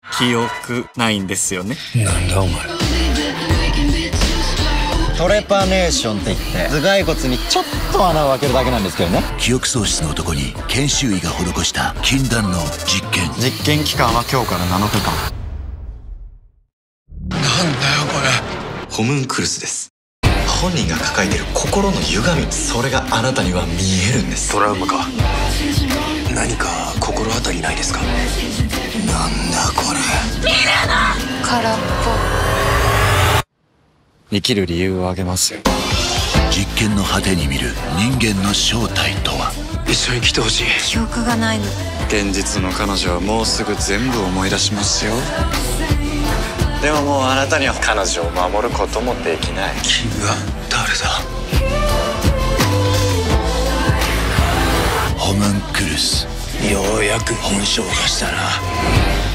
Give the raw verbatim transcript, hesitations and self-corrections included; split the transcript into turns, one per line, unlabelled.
記憶ないんですよね。
なんだお前。
トレパネーションって言って頭蓋骨にちょっと穴を開けるだけなんですけどね。
記憶喪失の男に研修医が施した禁断の実験。
実験期間は今日からなのかかん。
なんだよこれ。
ホムンクルスです。本人が抱えている心の歪み、それがあなたには見えるんです。
トラウマか。何か心当たりないですか。なんだこれ。
空っ
生きる理由をあげますよ。
実験の果てに見る人間の正体とは。
一緒に来てほしい。
記憶がないの。
現実の彼女はもうすぐ全部思い出しますよ。でももうあなたには彼女を守ることもできない。
君は誰だ。
ホムンクルス。
ようやく本性がしたな。